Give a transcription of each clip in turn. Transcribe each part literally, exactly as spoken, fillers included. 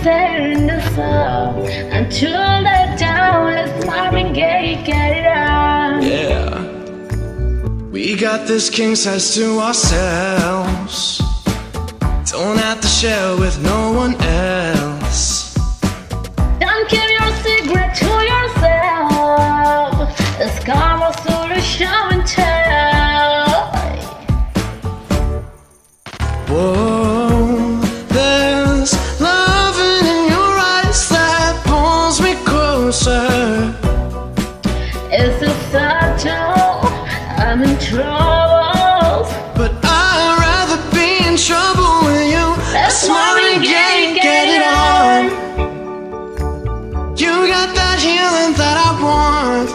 say in the song, until the dawn, let's Marvin Gaye, get it on. Yeah, we got this king size to ourselves. Don't have to share with no one else. Don't keep your secret to yourself. It's karma through the show and tell. Whoa, there's loving in your eyes that pulls me closer. It's a subtle, I'm in trouble, but I'd rather be in trouble with you. That's Marvin Gaye, get it on. You got that healing that I want,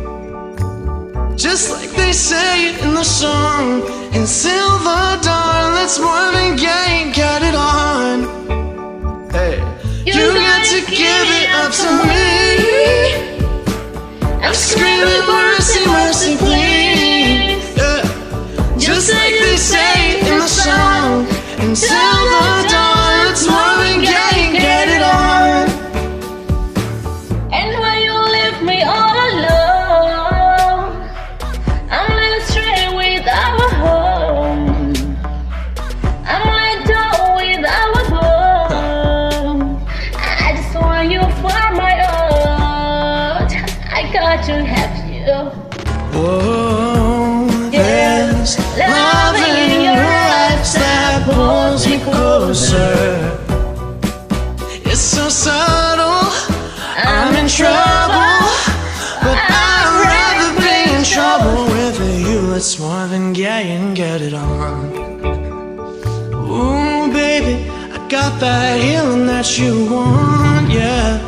just like they say in the song. Until the dawn, let's Marvin Gaye, get it on. Hey, you, you got to give it up to me. I'm screaming mercy, mercy, please. Yeah. Just like they say in the song. Until the dawn, let's Marvin Gaye, get it on. And when you leave me all alone, I'm led astray without a home. I'm let down without a home. I just want you for my own. I got to have you. Whoa, there's love in your eyes that pulls me closer. It's so subtle, I'm in trouble, but I'd rather be in trouble with you. Let's Marvin Gaye and get it on. Ooh, baby, I got that healing that you want, yeah.